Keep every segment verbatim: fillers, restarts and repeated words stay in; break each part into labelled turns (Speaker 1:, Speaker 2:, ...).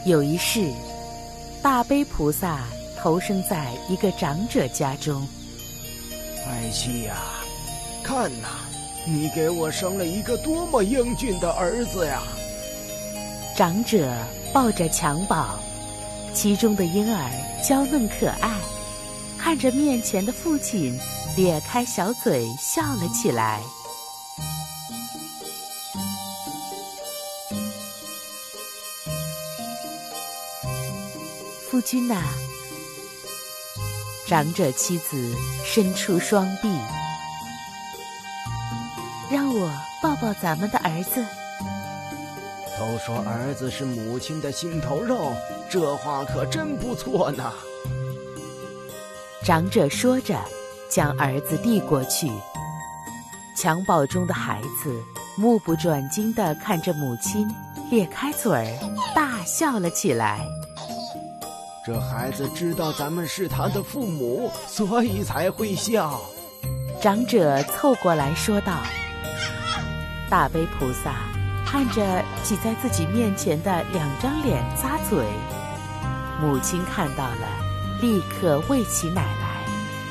Speaker 1: 有一世，大悲菩萨投生在一个长者家中。
Speaker 2: 爱妻呀，看呐，你给我生了一个多么英俊的儿子呀！
Speaker 1: 长者抱着襁褓，其中的婴儿娇嫩可爱，看着面前的父亲，咧开小嘴笑了起来。夫君呐、啊，长者妻子伸出双臂，让我抱抱咱们的儿子。
Speaker 2: 都说儿子是母亲的心头肉，这话可真不错呢。
Speaker 1: 长者说着，将儿子递过去。襁褓中的孩子目不转睛地看着母亲，咧开嘴儿大笑了起来。
Speaker 2: 这孩子知道咱们是他的父母，所以才会笑。
Speaker 1: 长者凑过来说道。大悲菩萨看着挤在自己面前的两张脸咂嘴，母亲看到了，立刻喂起奶来。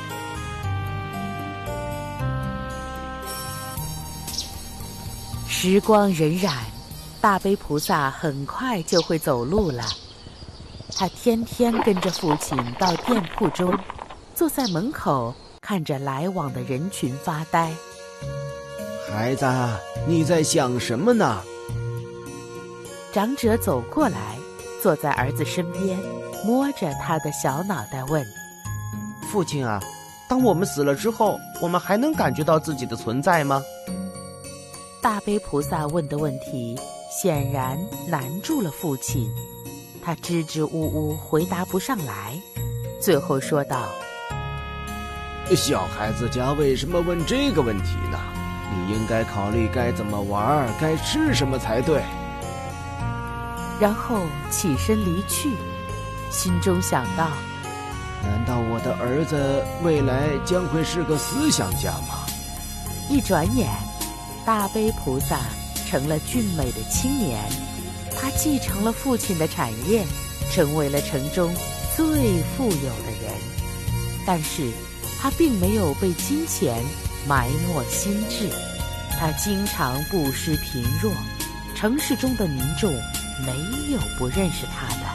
Speaker 1: 时光荏苒，大悲菩萨很快就会走路了。他天天跟着父亲到店铺中，坐在门口看着来往的人群发呆。
Speaker 2: 孩子，你在想什么呢？
Speaker 1: 长者走过来，坐在儿子身边，摸着他的小脑袋问：
Speaker 3: 父亲啊，当我们死了之后，我们还能感觉到自己的存在吗？
Speaker 1: 大悲菩萨问的问题显然难住了父亲，他支支吾吾回答不上来，最后说道：
Speaker 2: 小孩子家为什么问这个问题呢？你应该考虑该怎么玩，该吃什么才对。
Speaker 1: 然后起身离去，心中想到：
Speaker 2: 难道我的儿子未来将会是个思想家吗？
Speaker 1: 一转眼，大悲菩萨成了俊美的青年，他继承了父亲的产业，成为了城中最富有的人。但是他并没有被金钱埋没心智，他经常布施贫弱，城市中的民众没有不认识他的。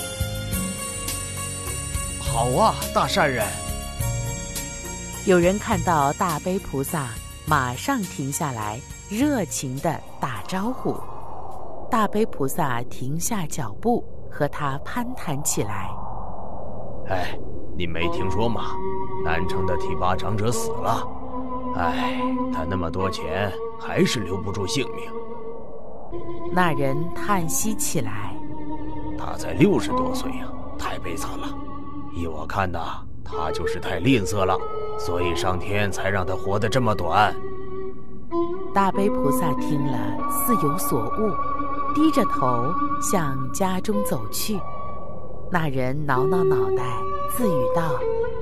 Speaker 3: 好啊，大善人！
Speaker 1: 有人看到大悲菩萨，马上停下来，热情地打招呼。大悲菩萨停下脚步，和他攀谈起来。
Speaker 3: 哎，你没听说吗？南城的提拔长者死了。哎，他那么多钱，还是留不住性命。
Speaker 1: 那人叹息起来。
Speaker 3: 他才六十多岁呀、啊，太悲惨了。依我看呐，他就是太吝啬了，所以上天才让他活得这么短。
Speaker 1: 大悲菩萨听了，似有所悟，低着头向家中走去。那人挠挠脑袋，自语道：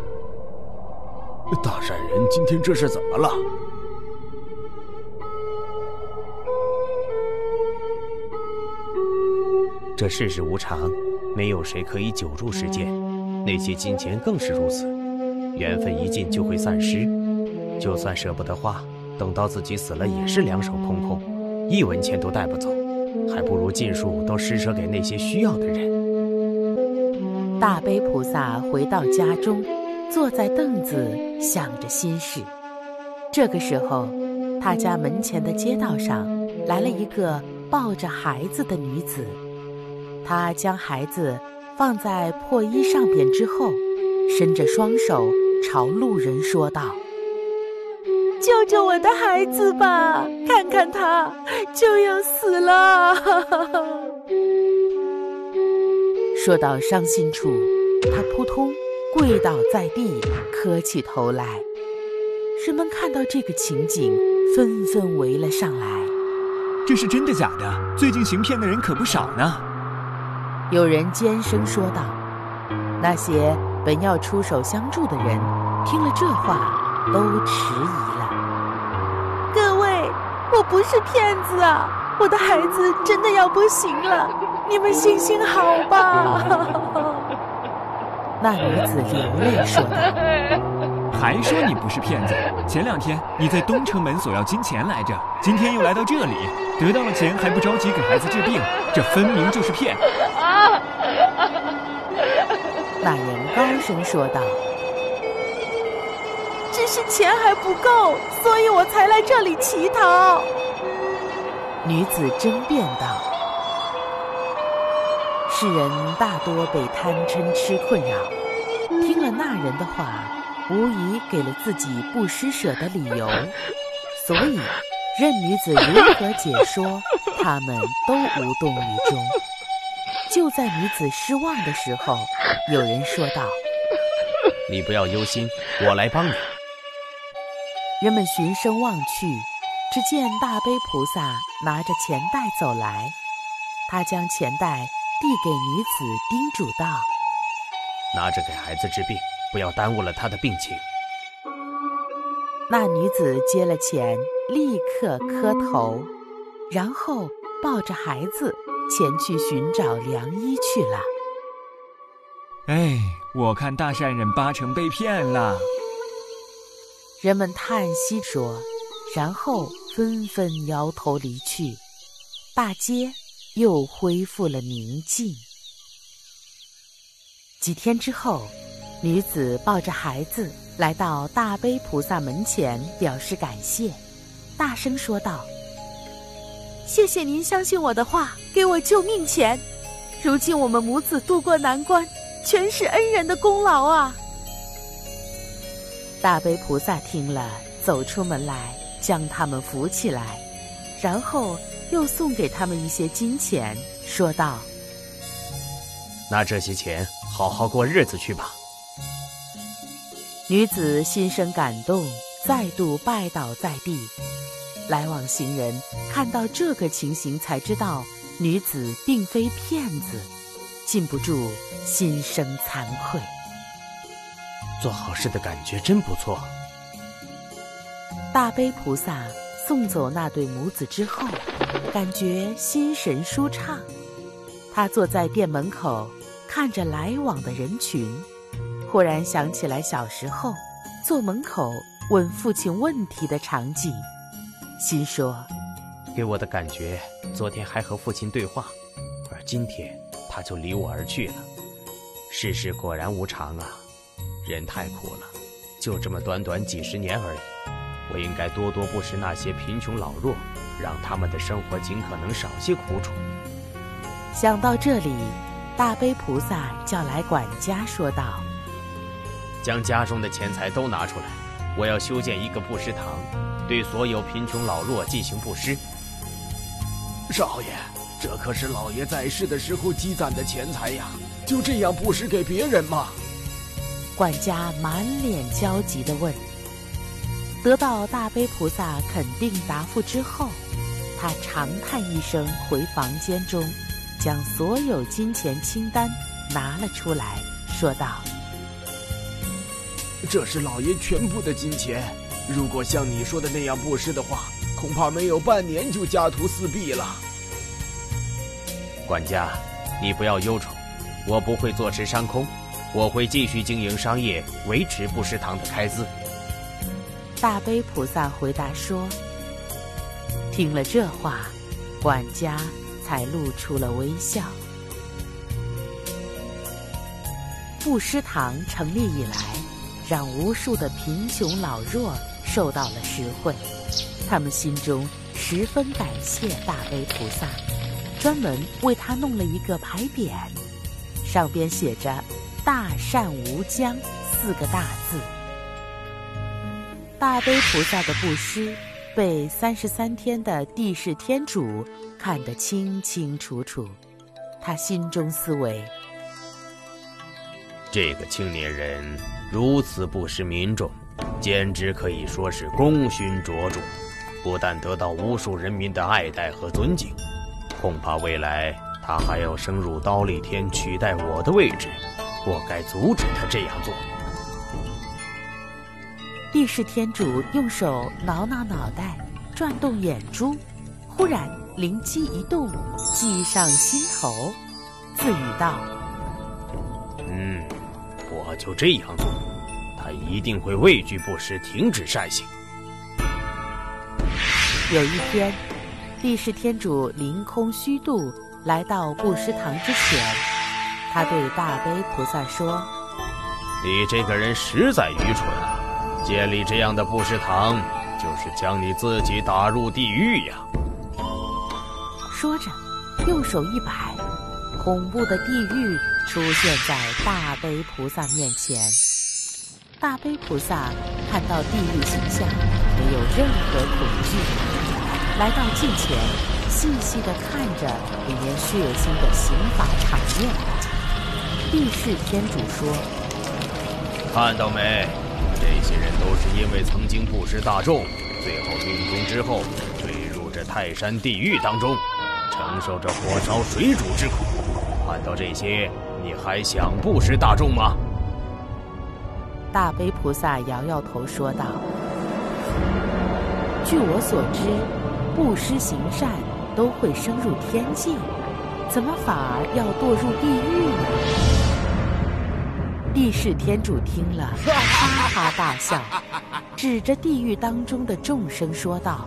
Speaker 3: 大善人今天这是怎么了？这世事无常，没有谁可以久住世间，那些金钱更是如此，缘分一尽就会散失，就算舍不得花，等到自己死了也是两手空空，一文钱都带不走，还不如尽数都施舍给那些需要的人。
Speaker 1: 大悲菩萨回到家中，坐在凳子想着心事。这个时候，他家门前的街道上来了一个抱着孩子的女子。她将孩子放在破衣上边之后，伸着双手朝路人说道：救救我的孩子吧，看看他就要死了。说到伤心处，他扑通跪倒在地，磕起头来。人们看到这个情景，纷纷围了上来。
Speaker 4: 这是真的假的？最近行骗的人可不少呢。
Speaker 1: 有人尖声说道。那些本要出手相助的人，听了这话，都迟疑了。各位，我不是骗子啊， 我的孩子真的要不行了，你们行行好吧。那女子流泪说道：
Speaker 4: 还说你不是骗子，前两天你在东城门索要金钱来着，今天又来到这里，得到了钱还不着急给孩子治病，这分明就是骗。
Speaker 1: 那人高声说道：只是钱还不够，所以我才来这里乞讨。女子争辩道：世人大多被贪嗔痴困扰，听了那人的话，无疑给了自己不施舍的理由，所以任女子如何解说，他们都无动于衷。就在女子失望的时候，有人说道：
Speaker 3: 你不要忧心，我来帮你。
Speaker 1: 人们循声望去，只见大悲菩萨拿着钱袋走来，他将钱袋递给女子，叮嘱道：
Speaker 3: 拿着给孩子治病，不要耽误了他的病情。
Speaker 1: 那女子接了钱，立刻磕头，然后抱着孩子前去寻找良医去了。
Speaker 4: 哎，我看大善人八成被骗了。
Speaker 1: 人们叹息说，然后纷纷摇头离去，大街又恢复了宁静。几天之后，女子抱着孩子来到大悲菩萨门前，表示感谢，大声说道：谢谢您相信我的话，给我救命钱，如今我们母子渡过难关，全是恩人的功劳啊。大悲菩萨听了，走出门来，将他们扶起来，然后又送给他们一些金钱，说道：
Speaker 3: 拿这些钱好好过日子去吧。
Speaker 1: 女子心生感动，再度拜倒在地。来往行人看到这个情形，才知道女子并非骗子，禁不住心生惭愧。
Speaker 3: 做好事的感觉真不错。
Speaker 1: 大悲菩萨送走那对母子之后，感觉心神舒畅。他坐在店门口，看着来往的人群，忽然想起来小时候坐门口问父亲问题的场景，心说：
Speaker 3: 给我的感觉，昨天还和父亲对话，而今天他就离我而去了。世事果然无常啊，人太苦了，就这么短短几十年而已。我应该多多布施那些贫穷老弱，让他们的生活尽可能少些苦楚。
Speaker 1: 想到这里，大悲菩萨叫来管家说道：
Speaker 3: 将家中的钱财都拿出来，我要修建一个布施堂，对所有贫穷老弱进行布施。
Speaker 2: 少爷，这可是老爷在世的时候积攒的钱财呀，就这样布施给别人吗？
Speaker 1: 管家满脸焦急地问。得到大悲菩萨肯定答复之后，他长叹一声，回房间中将所有金钱清单拿了出来，说道：
Speaker 2: 这是老爷全部的金钱，如果像你说的那样布施的话，恐怕没有半年就家徒四壁了。
Speaker 3: 管家，你不要忧愁，我不会坐吃山空，我会继续经营商业，维持布施堂的开支。
Speaker 1: 大悲菩萨回答说。听了这话，管家才露出了微笑。布施堂成立以来，让无数的贫穷老弱受到了实惠，他们心中十分感谢大悲菩萨，专门为他弄了一个牌匾，上边写着大善无疆四个大字。大悲菩萨的布施被三十三天的帝释天主看得清清楚楚，他心中思维：
Speaker 3: 这个青年人如此布施民众，简直可以说是功勋卓著，不但得到无数人民的爱戴和尊敬，恐怕未来他还要升入忉利天取代我的位置，我该阻止他这样做。
Speaker 1: 帝释天主用手挠挠脑袋，转动眼珠，忽然灵机一动，计上心头，自语道：
Speaker 3: 嗯，我就这样做，他一定会畏惧不食，停止善行。
Speaker 1: 有一天，帝释天主凌空虚度来到布施堂之前，他对大悲菩萨说：
Speaker 3: 你这个人实在愚蠢啊！建立这样的布施堂，就是将你自己打入地狱呀！
Speaker 1: 说着，右手一摆，恐怖的地狱出现在大悲菩萨面前。大悲菩萨看到地狱形象，没有任何恐惧，来到近前，细细地看着里面血腥的刑罚场面。帝释天主说：
Speaker 3: 看到没？这些人都是因为曾经布施大众，最后命中之后坠入这泰山地狱当中，承受着火烧水煮之苦。看到这些，你还想布施大众吗？
Speaker 1: 大悲菩萨摇摇头说道：据我所知，布施行善都会升入天界，怎么反而要堕入地狱呢？帝释天主听了，哈哈大笑，指着地狱当中的众生说道：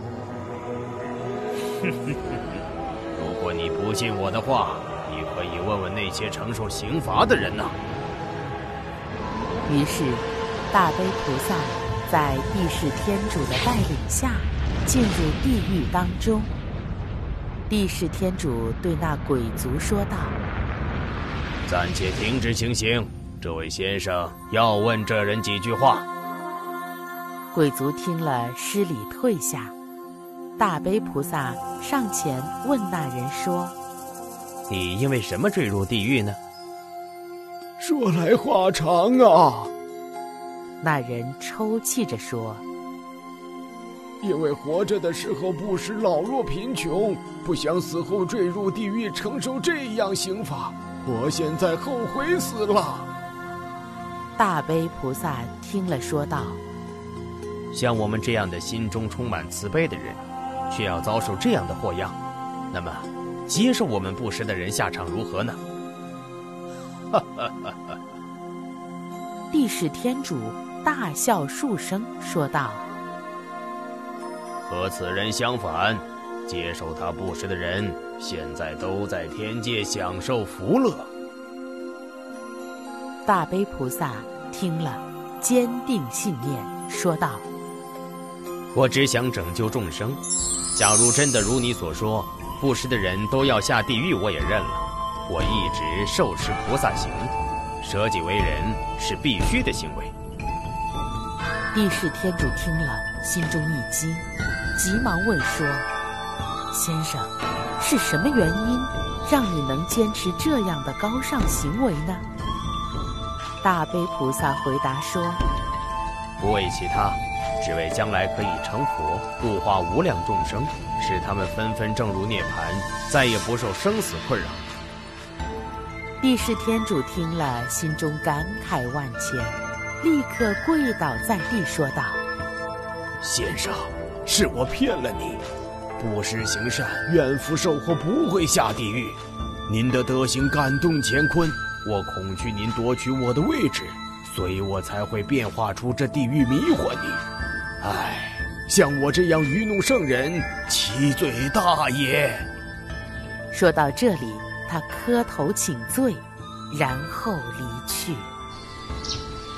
Speaker 3: 如果你不信我的话，你可以问问那些承受刑罚的人呐、啊。
Speaker 1: 于是，大悲菩萨在帝释天主的带领下进入地狱当中。帝释天主对那鬼族说道：
Speaker 3: 暂且停止行刑，这位先生要问这人几句话。
Speaker 1: 鬼族听了施礼退下。大悲菩萨上前问那人说：
Speaker 3: 你因为什么坠入地狱呢？
Speaker 2: 说来话长啊。
Speaker 1: 那人抽泣着说：
Speaker 2: 因为活着的时候不识老弱贫穷，不想死后坠入地狱承受这样刑罚，我现在后悔死了。
Speaker 1: 大悲菩萨听了说道：
Speaker 3: 像我们这样的心中充满慈悲的人，却要遭受这样的祸殃，那么接受我们布施的人下场如何呢？
Speaker 1: 帝释天主大笑数声说道：
Speaker 3: 和此人相反，接受他布施的人现在都在天界享受福乐。
Speaker 1: 大悲菩萨听了，坚定信念说道：
Speaker 3: 我只想拯救众生，假如真的如你所说，布施的人都要下地狱，我也认了。我一直受持菩萨行，舍己为人是必须的行为。
Speaker 1: 帝释天主听了，心中一惊，急忙问说：先生，是什么原因让你能坚持这样的高尚行为呢？大悲菩萨回答说：
Speaker 3: 不为其他，只为将来可以成佛，度化无量众生，使他们纷纷证入涅槃，再也不受生死困扰。
Speaker 1: 帝释天主听了，心中感慨万千，立刻跪倒在地说道：
Speaker 2: 先生，是我骗了你，布施行善，怨福受祸，不会下地狱。您的德行感动乾坤，我恐惧您夺取我的位置，所以我才会变化出这地狱迷惑你。唉，像我这样愚弄圣人，其罪大也。
Speaker 1: 说到这里，他磕头请罪，然后离去。